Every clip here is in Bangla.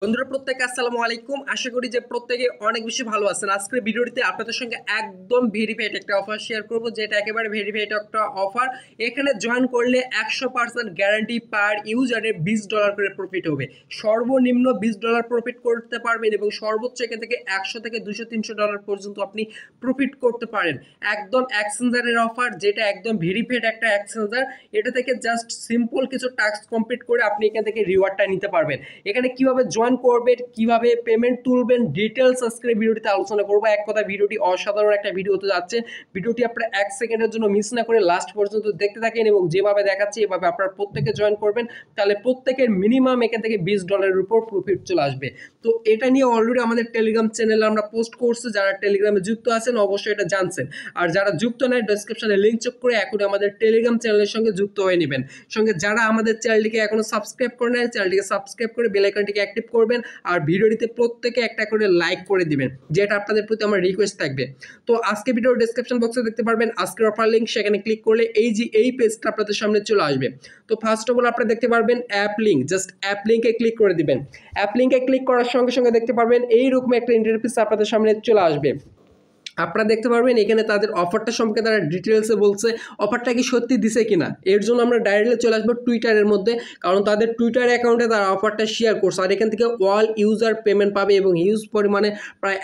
বন্ধুরা প্রত্যেকে আসসালামু আলাইকুম। আশা করি যে প্রত্যেকে অনেক বেশি ভালো আছেন। আজকের ভিডিওটিতে আপনাদের সঙ্গে একদম ভেরিফাইড একটা অফার শেয়ার করব, যেটা একেবারে ভেরিফাইড একটা অফার। এখানে জয়েন করলে 100% গ্যারান্টি পার ইউজারে $20 করে প্রফিট হবে। সর্বনিম্ন $20 প্রফিট করতে পারবেন এবং সর্বোচ্চ এখান থেকে 100 থেকে $200-300 পর্যন্ত আপনি প্রফিট করতে পারেন। একদম এক্সচেঞ্জারের অফার, যেটা একদম ভেরিফাইড একটা এক্সচেঞ্জার। এটা থেকে জাস্ট সিম্পল কিছু টাস্ক কমপ্লিট করে আপনি এখান থেকে রিওয়ার্ডটা নিতে পারবেন। এখানে কিভাবে জয়েন করবেন, কিভাবে পেমেন্ট তুলবেন, ডিটেলস আজকের ভিডিওটিতে আলোচনা করব। এক কথা ভিডিওটি অসাধারণ একটা ভিডিও হতে যাচ্ছে। ভিডিওটি আপনারা 1 সেকেন্ডের জন্য মিস না করে লাস্ট পর্যন্ত দেখতে থাকেন এবং যেভাবে দেখাচ্ছি এভাবে আপনারা প্রত্যেকে জয়েন করবেন, তাহলে প্রত্যেকের মিনিমাম এখান থেকে $20 উপর প্রফিট চলে আসবে। তো এটা নিয়ে অলরেডি আমাদের টেলিগ্রাম চ্যানেলে আমরা পোস্ট করছি। যারা টেলিগ্রামে যুক্ত আছেন অবশ্যই এটা জানছেন, আর যারা যুক্ত নয় ডেসক্রিপশনে লিঙ্ক চেক করে এখন আমাদের টেলিগ্রাম চ্যানেলের সঙ্গে যুক্ত হয়ে নেবেন। সঙ্গে যারা আমাদের চ্যানেলটিকে এখনো সাবস্ক্রাইব করে নেয় চ্যানেলটিকে সাবস্ক্রাইব করে বেল আইকনটিকে অ্যাক্টিভ করবেন, আর ভিডিওটিতে প্রত্যেকে একটা করে লাইক করে দিবেন, যেটা আপনাদের প্রতি আমার রিকোয়েস্ট থাকবে। তো আজকে ভিডিওর ডেসক্রিপশন বক্সে দেখতে পারবেন আজকের অফার লিঙ্ক, সেখানে ক্লিক করলে এই পেজটা আপনাদের সামনে চলে আসবে। তো ফার্স্ট অফ অল আপনারা দেখতে পারবেন অ্যাপ লিঙ্ক, জাস্ট অ্যাপ লিঙ্কে ক্লিক করে দিবেন। অ্যাপ লিঙ্কে ক্লিক করার সঙ্গে সঙ্গে দেখতে পারবেন এইরকম একটা ইন্টারফেস আপনাদের সামনে চলে আসবে। আপনারা দেখতে পারবেন এখানে তাদের অফারটা সম্পর্কে তারা ডিটেলসে বলছে, অফারটা কি সত্যি দিছে কিনা। এর জন্য আমরা ডাইরেক্টলি চলে আসবো টুইটারের মধ্যে, কারণ তাদের টুইটার অ্যাকাউন্টে তারা অফারটা শেয়ার করছে, আর এখান থেকে অল ইউজার পেমেন্ট পাবে এবং হিউজ পরিমাণে প্রায়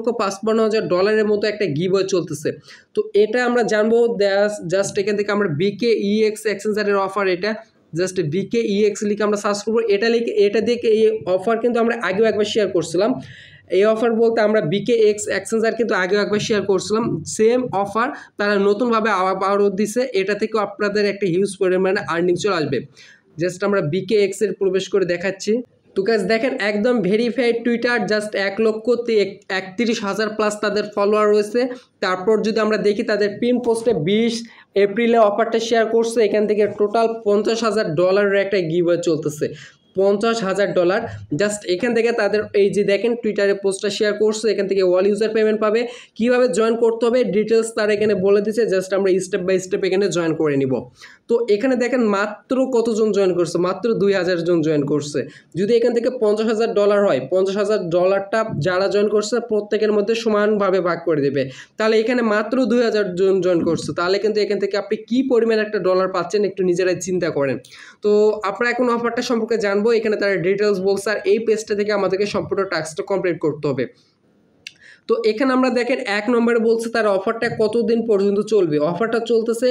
$1,55,000 মতো একটা গিভওয়ে চলতেছে। তো এটা আমরা জানবো জাস্ট এখান থেকে আমরা BKEX এক্সচেঞ্জারের অফার, এটা জাস্ট BKEX লিখে আমরা সার্চ করবো। এটা দিয়ে এই অফার কিন্তু আমরা আগেও একবার শেয়ার করছিলাম। এই অফার বলতে আমরা BKEX এক্সচেঞ্জার কিন্তু আগেও একবার শেয়ার করছিলাম, সেম অফার তারা নতুনভাবে আবারও দিছে। এটা থেকেও আপনাদের একটা হিউজ পরিমাণে আর্নিং চলে আসবে। জাস্ট আমরা BKEX এর প্রবেশ করে দেখাচ্ছি। তো গাইস দেখেন একদম ভেরিফাইড টুইটার, জাস্ট 1,31,000 প্লাস তাদের ফলোয়ার রয়েছে। তারপর যদি আমরা দেখি তাদের পিন পোস্টে 20 এপ্রিলে অফারটা শেয়ার করছে, এখান থেকে টোটাল $50,000 একটা গিভওয়ে চলতেছে। $50,000 জাস্ট এখান থেকে তাদের এই যে দেখেন টুইটারে পোস্টটা শেয়ার করছে, এখান থেকে অল ইউজার পেমেন্ট পাবে। কিভাবে জয়েন করতে হবে ডিটেলস তারা এখানে বলে দিচ্ছে, জাস্ট আমরা স্টেপ বাই স্টেপ এখানে জয়েন করে নিব। তো এখানে দেখেন মাত্র কতজন জয়েন করছে, মাত্র 2,000 জন জয়েন করছে। যদি এখান থেকে $50,000 হয়, $50,000টা যারা জয়েন করছে প্রত্যেকের মধ্যে সমানভাবে ভাগ করে দেবে। তাহলে এখানে মাত্র 2,000 জন জয়েন করছে, তাহলে কিন্তু এখান থেকে আপনি কি পরিমাণ একটা ডলার পাচ্ছেন একটু নিজেরাই চিন্তা করেন। তো আপনারা এখন অফারটা সম্পর্কে জানবো, এখানে তারা ডিটেলস বলছে, আর এই পেজটা থেকে আমাদেরকে সম্পূর্ণ টাস্কটা কমপ্লিট করতে হবে। তো এখানে আমরা দেখেন 1 নম্বরে বলছে তার অফারটা কতদিন পর্যন্ত চলবে। অফারটা চলতেছে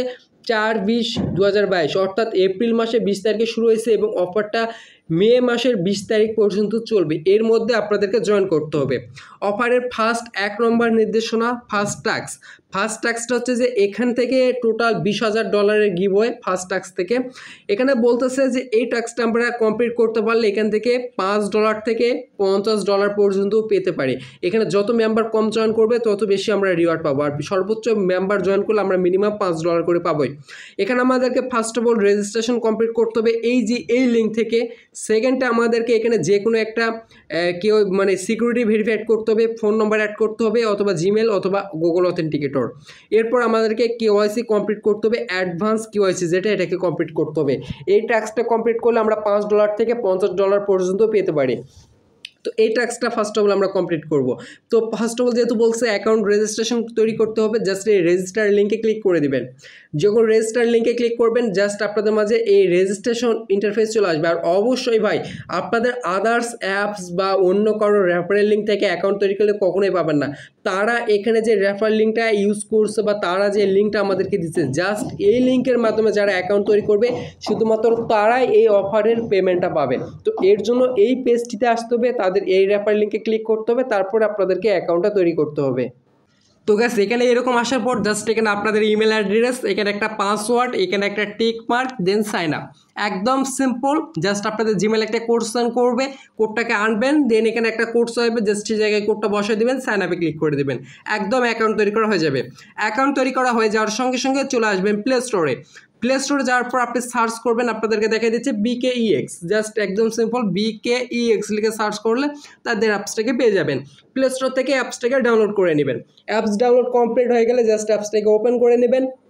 4/20/2022, অর্থাৎ এপ্রিল মাসে 20 তারিখে শুরু হয়েছে এবং অফারটা মে মাসের 20 তারিখ পর্যন্ত চলবে। এর মধ্যে আপনাদেরকে জয়েন করতে হবে। অফারের ফার্স্ট 1 নম্বর নির্দেশনা, ফার্স্ট টাস্কটা হচ্ছে যে এখান থেকে টোটাল $20,000 গিভওয়ে ফার্স্ট টাস্ক থেকে। এখানে বলতেছে যে এই টাস্কটা আমরা কমপ্লিট করতে পারলে এখান থেকে $5 থেকে $50 পর্যন্ত পেতে পারি। এখানে যত মেম্বার কম জয়েন করবে তত বেশি আমরা রিওয়ার্ড পাবো, আর সর্বোচ্চ মেম্বার জয়েন করলে আমরা মিনিমাম $5 করে পাবোই। এখানে আমাদেরকে first of all registration complete করতে হবে এই লিঙ্ক থেকে। সেকেন্ডটা আমাদেরকে এখানে যে কোনো একটা কেউ মানে সিকিউরিটি ভেরিফাইড করতে হবে, ফোন নাম্বার অ্যাড করতে হবে, অথবা জিমেল অথবা গুগল অথেন্টিকেটর। এরপর আমাদেরকে KYC কমপ্লিট করতে হবে, অ্যাডভান্স KYC যেটা, এটাকে কমপ্লিট করতে হবে। এই টাস্কটা কমপ্লিট করলে আমরা $5 থেকে $50 পর্যন্ত পেতে পারি। তো এই টাস্কটা ফার্স্ট অফ অল আমরা কমপ্লিট করব। তো ফার্স্ট অফ অল যেহেতু বলছে অ্যাকাউন্ট রেজিস্ট্রেশন তৈরি করতে হবে, জাস্ট এই রেজিস্টার লিঙ্কে ক্লিক করে দিবেন। যখন রেজিস্টার লিঙ্কে ক্লিক করবেন জাস্ট আপনাদের মাঝে এই রেজিস্ট্রেশন ইন্টারফেস চলে আসবে। আর অবশ্যই ভাই আপনাদের আদার্স অ্যাপস বা অন্য কারো রেফারেল লিঙ্ক থেকে অ্যাকাউন্ট তৈরি করলে কখনোই পাবেন না। তারা এখানে যে রেফারেল লিঙ্কটা ইউজ করছে বা তারা যে লিঙ্কটা আমাদেরকে দিচ্ছে, জাস্ট এই লিঙ্কের মাধ্যমে যারা অ্যাকাউন্ট তৈরি করবে শুধুমাত্র তারাই এই অফারের পেমেন্টটা পাবে। তো এর জন্য এই পেজটিতে আসতে হবে, তাদের এই রেফারেল লিঙ্কে ক্লিক করতে হবে, তারপর আপনাদেরকে অ্যাকাউন্টটা তৈরি করতে হবে। তো গাইস এখানে এরকম আসার পর জাস্ট এখানে আপনাদের ইমেল অ্যাড্রেস, এখানে একটা পাসওয়ার্ড, এখানে একটা tick mark, then sign up. একদম সিম্পল, জাস্ট আপনাদের জিমেল একটা কোড সেন্ড করবে, কোডটাকে আনবেন, দেন এখানে একটা কোড চাইবে, জাস্ট সেই জায়গায় কোডটা বসিয়ে দেবেন, সাইন আপে ক্লিক করে দেবেন, একদম অ্যাকাউন্ট তৈরি করা হয়ে যাবে। অ্যাকাউন্ট তৈরি করা হয়ে যাওয়ার সঙ্গে সঙ্গে চলে আসবেন প্লে স্টোরে যাওয়ার পর আপনি সার্চ করবেন, আপনাদেরকে দেখা দিচ্ছে BKEX, জাস্ট একদম সিম্পল BKEX লিখে সার্চ করলে তাদের অ্যাপসটাকে পেয়ে যাবেন। প্লে স্টোর থেকে অ্যাপসটাকে ডাউনলোড করে নেবেন। অ্যাপস ডাউনলোড কমপ্লিট হয়ে গেলে জাস্ট অ্যাপসটাকে ওপেন করে নেবেন।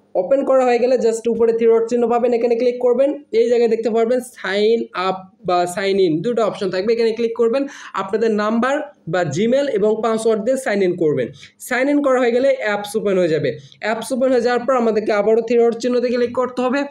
ওপেন করা হয়ে গেলে জাস্ট উপরে থ্রি ডট চিহ্ন পাবেন, এখানে ক্লিক করবেন। এই জায়গায় দেখতে পারবেন সাইন আপ বা সাইন ইন দুটো অপশন থাকবে, এখানে ক্লিক করবেন। আপনাদের নাম্বার বা জিমেল এবং পাসওয়ার্ড দিয়ে সাইন ইন করবেন। সাইন ইন করা হয়ে গেলে অ্যাপস ওপেন হয়ে যাবে। অ্যাপস ওপেন হয়ে যাওয়ার পর আমাদেরকে আবারও থ্রি ডট চিহ্নতে ক্লিক করতে হবে।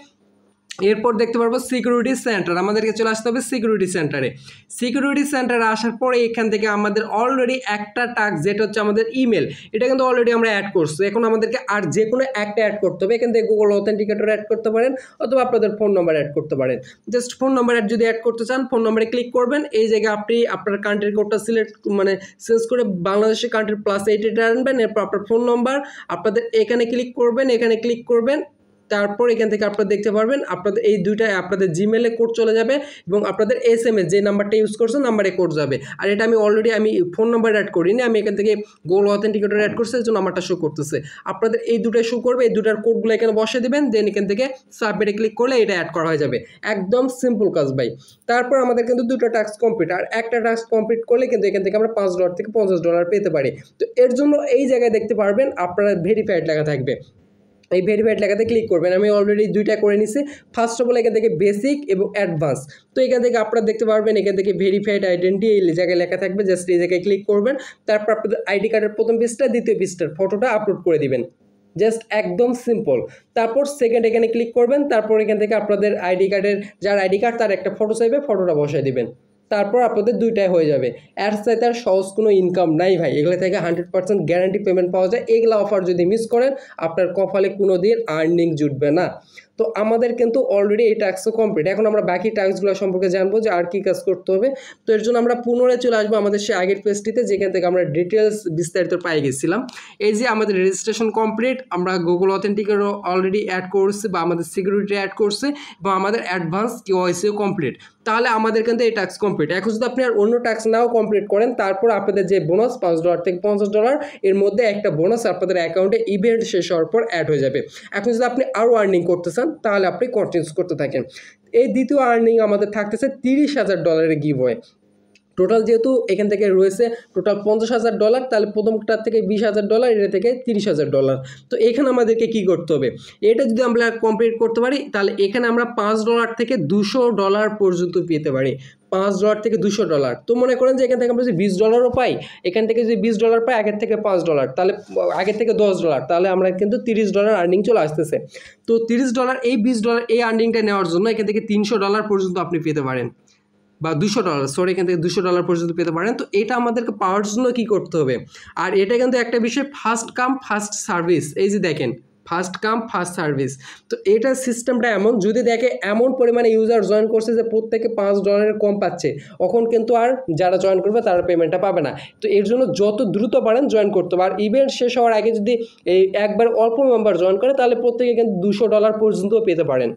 এরপর দেখতে পারবো সিকিউরিটি সেন্টার, আমাদেরকে চলে আসতে হবে সিকিউরিটি সেন্টারে। সিকিউরিটি সেন্টারে আসার পরে এখান থেকে আমাদের অলরেডি একটা টাস্ক যেটা হচ্ছে আমাদের ইমেল, এটা কিন্তু অলরেডি আমরা অ্যাড করছি। এখন আমাদেরকে আর যে কোনো একটা অ্যাড করতে হবে। এখান থেকে গুগল অথেন্টিকেটর অ্যাড করতে পারেন অথবা আপনাদের ফোন নাম্বার অ্যাড করতে পারেন। জাস্ট ফোন নাম্বার যদি অ্যাড করতে চান ফোন নাম্বারে ক্লিক করবেন। এই জায়গায় আপনি আপনার কান্ট্রির কোডটা সিলেক্ট চেঞ্জ করে বাংলাদেশের কান্ট্রির +8 এটা আনবেন। এরপর আপনার ফোন নাম্বার আপনাদের এখানে ক্লিক করবেন, এখানে ক্লিক করবেন। তারপর এখান থেকে আপনারা দেখতে পারবেন আপনাদের এই দুইটায় আপনাদের জিমেলে কোড চলে যাবে এবং আপনাদের SMS যে নাম্বারটা ইউজ করছেন নাম্বারে কোড যাবে। আর এটা আমি অলরেডি ফোন নাম্বার অ্যাড করিনি, আমি এখান থেকে গুগল অথেন্টিকেটর অ্যাড করছি, এই জন্য নাম্বারটা শো করতেছে। আপনাদের এই দুটোই শো করবে, এই দুটার কোডগুলো এখানে বসিয়ে দেবেন। দেন এখান থেকে সাবমিটে ক্লিক করলে এটা অ্যাড করা হয়ে যাবে। একদম সিম্পল কাজ ভাই। তারপর আমাদের কিন্তু দুটো টাস্ক কমপ্লিট, আর একটা টাস্ক কমপ্লিট করলে কিন্তু এখান থেকে আমরা $5 থেকে $50 পেতে পারি। তো এর জন্য এই জায়গায় দেখতে পারবেন আপনারা ভেরিফাইড লেখা থাকবে, এই ভেরিফাইড লেখাতে ক্লিক করবেন। আমি অলরেডি দুইটা করে নিছি। ফার্স্ট অফ অল এখান থেকে বেসিক এবং অ্যাডভান্স। তো এখান থেকে আপনারা দেখতে পারবেন এখান থেকে ভেরিফাইড আইডেন্টি এই জায়গায় লেখা থাকবে, জাস্ট এই জায়গায় ক্লিক করবেন। তারপর আপনাদের আইডি কার্ডের প্রথম পেজটা দ্বিতীয় পেজটার ফটোটা আপলোড করে দিবেন, জাস্ট একদম সিম্পল। তারপর সেকেন্ড এখানে ক্লিক করবেন। তারপর এখান থেকে আপনাদের আইডি কার্ডের যার আইডি কার্ড তার একটা ফটো চাইবে, ফটোটা বসায় দিবেন। তারপর আপনাদের দুইটাই হয়ে যাবে। এর সাথে আর সহজ কোনো ইনকাম নাই ভাই, এগুলো থেকে 100% গ্যারান্টি পেমেন্ট পাওয়া যায়। এগুলো অফার যদি মিস করেন আপনার কপালে কোনো দিন আর্নিং জুটবে না। তো আমাদের কিন্তু অলরেডি এই টাস্কও কমপ্লিট। এখন আমরা বাকি টাস্কগুলো সম্পর্কে জানবো যে আর কি কাজ করতে হবে। তো এর জন্য আমরা পুনরায় চলে আসবো আমাদের সে আগের পেজটিতে, যেখান থেকে আমরা ডিটেলস বিস্তারিত পাই গেছিলাম। এই যে আমাদের রেজিস্ট্রেশন কমপ্লিট, আমরা গুগল অথেন্টিকেটর অলরেডি অ্যাড করছি বা আমাদের সিকিউরিটি অ্যাড করছে এবং আমাদের অ্যাডভান্স KYCও কমপ্লিট। তাহলে আমাদের কিন্তু এই টাস্ক কমপ্লিট। এখন যদি আপনি আর অন্য টাস্ক নাও কমপ্লিট করেন, তারপর আপনাদের যে বোনাস $5 থেকে $50 এর মধ্যে একটা বোনাস আপনাদের অ্যাকাউন্টে ইভেন্ট শেষ হওয়ার পর অ্যাড হয়ে যাবে। এখন যদি আপনি আরও আর্নিং করতে চান তাহলে আপনি কন্টিনিউ করতে থাকেন। এই দ্বিতীয় আর্নিং আমাদের থাকতেছে $30,000 গিভওয়ে। টোটাল যেহেতু এখান থেকে রয়েছে টোটাল $50,000, তাহলে প্রথমটার থেকে $20,000, এটা থেকে $30,000। তো এখানে আমাদেরকে কি করতে হবে, এটা যদি আমরা কমপ্লিট করতে পারি তাহলে এখানে আমরা $5 থেকে $200 পর্যন্ত পেতে পারি। $5 থেকে $200। তো মনে করেন যে এখান থেকে আমরা যদি $20 পাই, এখান থেকে যদি $20 পাই আগের থেকে $5, তাহলে আগের থেকে $10, তাহলে আমরা কিন্তু $30 আর্নিং চলে আসতেছে। তো $30 এই $20 এই আর্নিংটা নেওয়ার জন্য এখান থেকে $300 পর্যন্ত আপনি পেতে পারেন, বা $200, সরি এখান থেকে $200 পর্যন্ত পেতে পারেন। তো এটা আমাদেরকে পাওয়ার জন্য কী করতে হবে, আর এটা কিন্তু একটা বিষয় ফার্স্ট কাম ফার্স্ট সার্ভিস। এই যে দেখেন ফার্স্ট কাম ফার্স্ট সার্ভিস। তো এটার সিস্টেমটা এমন, যদি দেখে এমন পরিমাণে ইউজার জয়েন করছে যে প্রত্যেকে $5 কম পাচ্ছে, তখন কিন্তু আর যারা জয়েন করবে তারা পেমেন্টটা পাবে না। তো এর জন্য যত দ্রুত পারেন জয়েন করতে হবে। আর ইভেন্ট শেষ হওয়ার আগে যদি এই একবার অল্প মেম্বার জয়েন করে তাহলে প্রত্যেকে কিন্তু $200 পর্যন্ত পেতে পারেন।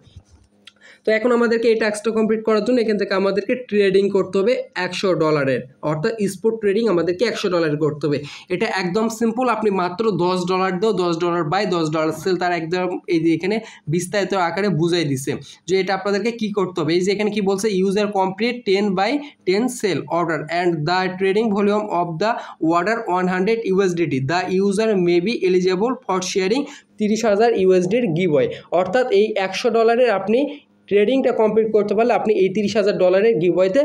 তো এখন আমাদেরকে এই টাস্কটা কমপ্লিট করার জন্য এখান থেকে আমাদেরকে ট্রেডিং করতে হবে $100, অর্থাৎ স্পট ট্রেডিং আমাদেরকে $100 করতে হবে। এটা একদম সিম্পল, আপনি মাত্র $10 দাও, $10 বাই $10 সেল, তার একদম এই যে এখানে বিস্তারিত আকারে বুঝাই দিছে যে এটা আপনাদেরকে কি করতে হবে। এই যে এখানে কি বলছে, user complete 10/10 sell order and the trading volume of the order $100 the user may be eligible for sharing $30,000 giveaway. অর্থাৎ এই $100 আপনি ট্রেডিংটা কমপ্লিট করতে পারলে আপনি এই $30,000 গিভওয়েতে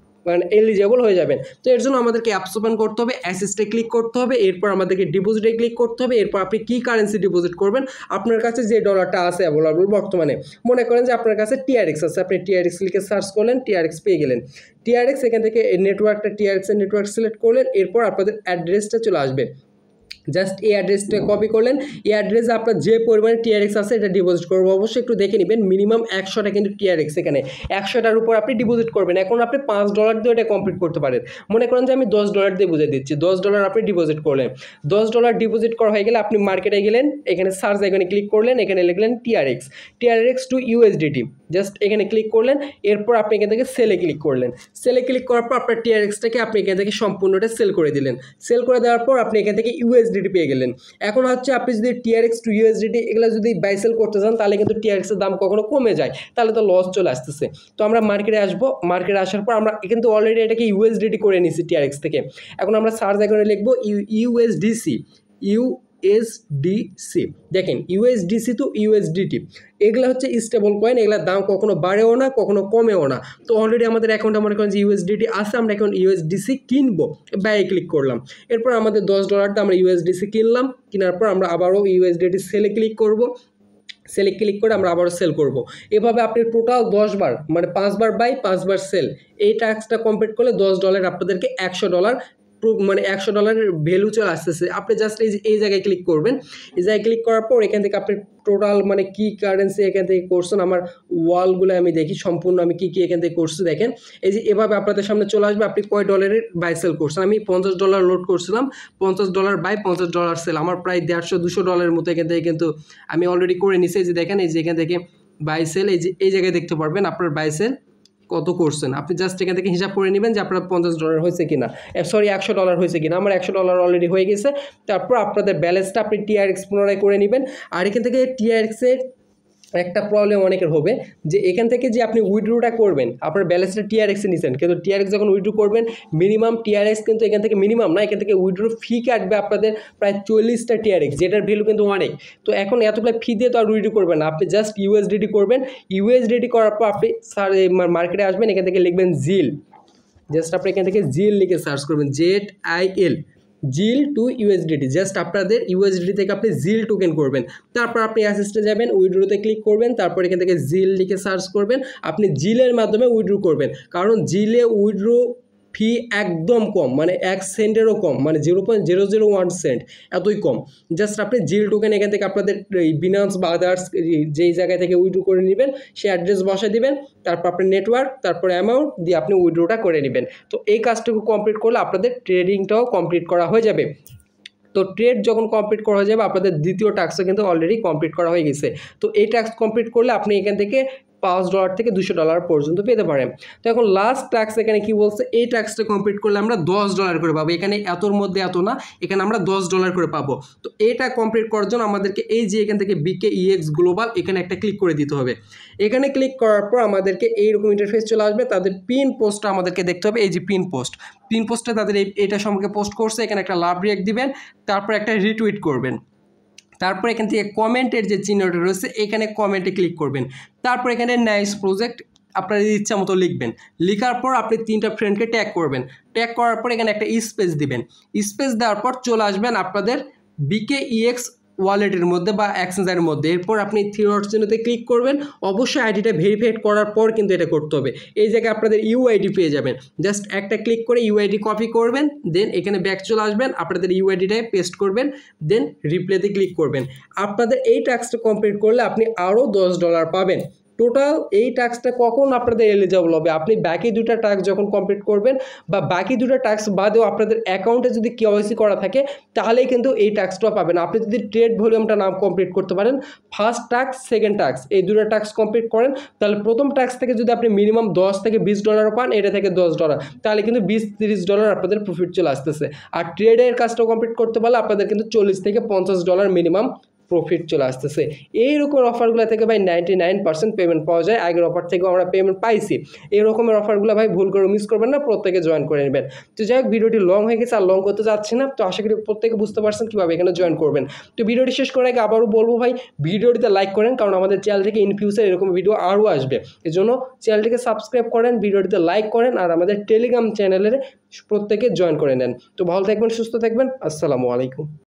এলিজিবল হয়ে যাবেন। তো এর জন্য আমাদেরকে অ্যাপস ওপেন করতে হবে, অ্যাসেসটে ক্লিক করতে হবে, এরপর আমাদেরকে ডিপোজিটে ক্লিক করতে হবে। এরপর আপনি কী কারেন্সি ডিপোজিট করবেন, আপনার কাছে যে ডলারটা আছে অ্যাভেলেবল বর্তমানে, মনে করেন যে আপনার কাছে TRX আছে, আপনি TRX লিখে সার্চ করলেন, TRX পেয়ে গেলেন। TRX এখান থেকে নেটওয়ার্কটা TRX এর নেটওয়ার্ক সিলেক্ট করলেন, এরপর আপনাদের অ্যাড্রেসটা চলে আসবে। জাস্ট এই অ্যাড্রেসটা কপি করলেন, এই অ্যাড্রেসে আপনার যে পরিমাণে TRX আছে এটা ডিপোজিট করবো। অবশ্যই একটু দেখে নেবেন, মিনিমাম 100টা কিন্তু TRX, এখানে 100টার উপর আপনি ডিপোজিট করবেন। এখন আপনি $5 দিয়ে এটা কমপ্লিট করতে পারেন। মনে করেন যে আমি $10 দিয়ে বুঝে দিচ্ছি, $10 আপনি ডিপোজিট করলেন। $10 ডিপোজিট করা হয়ে গেলে আপনি মার্কেটে গেলেন, এখানে সার্চ আইকনে ক্লিক করলেন, এখানে লিখলেন TRX টু USDT, জাস্ট এখানে ক্লিক করলেন। এরপর আপনি এখান থেকে সেলে ক্লিক করলেন। সেলে ক্লিক করার পর আপনার TRXটাকে আপনি এখান থেকে সম্পূর্ণটা সেল করে দিলেন। সেল করে দেওয়ার পর আপনি এখান থেকে USDT পেয়ে গেলেন। এখন হচ্ছে আপনি যদি TRX টু USDT এগুলো যদি বাই সেল করতে চান তাহলে কিন্তু TRX এর দাম কখনো কমে যায়, তাহলে তো লস চলে আসতেছে। তো আমরা মার্কেটে আসবো, মার্কেটে আসার পর আমরা কিন্তু অলরেডি এটাকে USDT করে নিয়েছি TRX থেকে। এখন আমরা সার্চ আইকনে লিখবো USDC, ইউএসডিসি। দেখেন ইউএসডিসি টু ইউএসডিটি এগুলো হচ্ছে স্টেবল কয়েন, এগুলোর দাম কখনো বাড়েও না কখনো কমেও না। তো অলরেডি আমাদের অ্যাকাউন্টে মনে করেন যে ইউএসডিটি আছে, আমরা এখন ইউএসডিসি কিনবো, ব্যয়ে ক্লিক করলাম। এরপর আমাদের $10 আমরা ইউএসডিসি কিনলাম, কেনার পর আমরা আবারও ইউএসডিটি সেলে ক্লিক করব, সেলে ক্লিক করে আমরা আবারও সেল করব। এভাবে আপনি টোটাল 10 বার মানে 5 বার বাই 5 বার সেল, এই টাস্কটা কমপ্লিট করলে $10 আপনাদেরকে $100 মানে $100 ভ্যালু চলে আসতেছে। আপনি জাস্ট এই জায়গায় ক্লিক করবেন, এই জায়গায় ক্লিক করার পর এখান থেকে আপনি টোটাল মানে কি কারেন্সি এখান থেকে করছেন, আমার ওয়ালগুলো আমি দেখি সম্পূর্ণ আমি কি এখান থেকে করছি। দেখেন এই যে এভাবে আপনাদের সামনে চলে আসবে আপনি কয় ডলারের বাই সেল করছেন। আমি $50 লোড করছিলাম, $50 বাই $50 সেল, আমার প্রায় $150-200 মতো এখান থেকে কিন্তু আমি অলরেডি করে নিছি। এই যে দেখেন এই যে এখান থেকে বাই সেল, এই জায়গায় দেখতে পারবেন আপনার বাই সেল কত করছেন। আপনি জাস্ট এখান থেকে হিসাব করে নেবেন যে আপনার $50 হয়েছে কিনা, সরি $100 হয়েছে কিনা। আমার $100 অলরেডি হয়ে গেছে। তারপর আপনাদের ব্যালেন্সটা আপনি TRX পুনরায় করে নেবেন। আর এখান থেকে TRX-এর একটা প্রবলেম অনেকের হবে যে এখান থেকে যে আপনি উইথড্রোটা করবেন, আপনার ব্যালেন্সটা TRX-এ নিছেন, কিন্তু TRX যখন উইথড্রো করবেন মিনিমাম TRX কিন্তু এখান থেকে মিনিমাম না, এখান থেকে উইথড্রো ফি কাটবে আপনাদের প্রায় 40টা TRX, যেটার ভ্যালু কিন্তু অনেক। তো এখন এতগুলো ফি দিয়ে তো আর উইথড্রো করবেন না, আপনি জাস্ট ইউএসডিটি করবেন। ইউএসডিটি করার পর আপনি মার্কেটে আসবেন, এখান থেকে লিখবেন জিল, জাস্ট আপনি এখান থেকে জিল লিখে সার্চ করবেন, ZIL, ZIL to USDT. Just আপনাদের ইউএসডিটি থেকে আপনি জিল টোকেন করবেন। তারপর আপনি অ্যাসেসে যাবেন, উইথড্রোতে ক্লিক করবেন, তারপর এখান থেকে জিল লিখে সার্চ করবেন। আপনি জিলের মাধ্যমে উইথড্রো করবেন, কারণ জিলে উইথড্রো ফি একদম কম, মানে 1 সেন্টেরও কম, মানে 0.001 সেন্ট, এতই কম। জাস্ট আপনি জিল টোকেন এখান থেকে আপনাদের বিনান্স বা আদার্স যেই জায়গা থেকে উইথড্রো করে নেবেন সেই অ্যাড্রেস বসে দিবেন, তারপর আপনার নেটওয়ার্ক, তারপর অ্যামাউন্ট দিয়ে আপনি উইথড্রোটা করে নেবেন। তো এই কাজটুকু কমপ্লিট করলে আপনাদের ট্রেডিংটাও কমপ্লিট করা হয়ে যাবে। তো ট্রেড যখন কমপ্লিট করা হয়ে যাবে আপনাদের দ্বিতীয় টাস্কও কিন্তু অলরেডি কমপ্লিট করা হয়ে গেছে। তো এই টাস্ক কমপ্লিট করলে আপনি এখান থেকে $5 থেকে $200 পর্যন্ত পেতে পারেন। তো এখন লাস্ট টাস্ক এখানে কি বলছে, এই টাস্কটা কমপ্লিট করলে আমরা $10 করে পাবো। এখানে এতর মধ্যে এত না, এখানে আমরা $10 করে পাবো। তো এটা কমপ্লিট করার জন্য আমাদেরকে এই যে এখান থেকে BKEX গ্লোবাল এখানে একটা ক্লিক করে দিতে হবে। এখানে ক্লিক করার পর আমাদেরকে এইরকম ইন্টারফেস চলে আসবে। তাদের পিন পোস্টটা আমাদেরকে দেখতে হবে, এই যে পিন পোস্টে তাদের এটা সম্পর্কে পোস্ট করছে, এখানে একটা লাভ রিঅ্যাক্ট দিবেন, তারপর একটা রিটুইট করবেন। তারপর এখান থেকে কমেন্টের যে চিহ্নটা রয়েছে এখানে কমেন্টে ক্লিক করবেন। তারপর এখানে নাইস প্রজেক্ট আপনার ইচ্ছা মতো লিখবেন। লেখার পর আপনি 3টা ফ্রেন্ডকে ট্যাগ করবেন। ট্যাগ করার পর এখানে একটা স্পেস দিবেন। স্পেস দেওয়ার পর চলে আসবেন আপনাদের BKEX ওয়ালেটের মধ্যে বা এক্সচেঞ্জের মধ্যে। এরপর আপনি 3 ডট চিহ্নতে ক্লিক করবেন। অবশ্যই আইডিটা ভেরিফাইড করার পর কিন্তু এটা করতে হবে। এই জায়গায় আপনাদের ইউআইডি পেয়ে যাবেন, জাস্ট একটা ক্লিক করে ইউআইডি কপি করবেন, দেন এখানে ব্যাক চলে আসবেন, আপনাদের ইউআইডিটায় পেস্ট করবেন, দেন রিপ্লেতে ক্লিক করবেন। আপনাদের এই টাস্কটা কমপ্লিট করলে আপনি আরও $10 পাবেন। টোটাল এই টাস্কটা কখন আপনাদের এলিজিবল হবে, আপনি বাকি 2টা টাস্ক যখন কমপ্লিট করবেন বা বাকি 2টা টাস্ক বাদেও আপনাদের অ্যাকাউন্টে যদি KYC করা থাকে তাহলেই কিন্তু এই টাস্কটা পাবেন। আপনি যদি ট্রেড ভলিউমটা নাম কমপ্লিট করতে পারেন, ফার্স্ট টাস্ক সেকেন্ড টাস্ক এই 2টা টাস্ক কমপ্লিট করেন, তাহলে প্রথম টাস্ক থেকে যদি আপনি মিনিমাম $10 থেকে $20 পান, এটা থেকে $10, তাহলে কিন্তু $20-30 আপনাদের প্রফিট চলে আসতেছে। আর ট্রেডের কাজটা কমপ্লিট করতে পারলে আপনাদের কিন্তু $40 থেকে $50 মিনিমাম প্রফিট চলে আসতেছে। এইরকম অফারগুলো থেকে ভাই 99% পেমেন্ট পাওয়া যায়। আগের অফার থেকেও আমরা পেমেন্ট পাইছি। এই রকমের অফারগুলো ভাই ভুল করে মিস করবেন না, প্রত্যেকে জয়েন করে নেবেন। তো যাই হোক, ভিডিওটি লং হয়ে গেছে, আর লং করতে যাচ্ছি না। তো আশা করি প্রত্যেকে বুঝতে পারছেন কীভাবে এখানে জয়েন করবেন। তো ভিডিওটি শেষ করার আগে আবারও বলবো ভাই, ভিডিওটিতে লাইক করেন, কারণ আমাদের চ্যানেল থেকে ইন ফিউচার এরকম ভিডিও আরও আসবে। এজন্য চ্যানেলটিকে সাবস্ক্রাইব করেন, ভিডিওটিতে লাইক করেন, আর আমাদের টেলিগ্রাম চ্যানেলের প্রত্যেকে জয়েন করে নেন। তো ভালো থাকবেন, সুস্থ থাকবেন, আসসালামু আলাইকুম।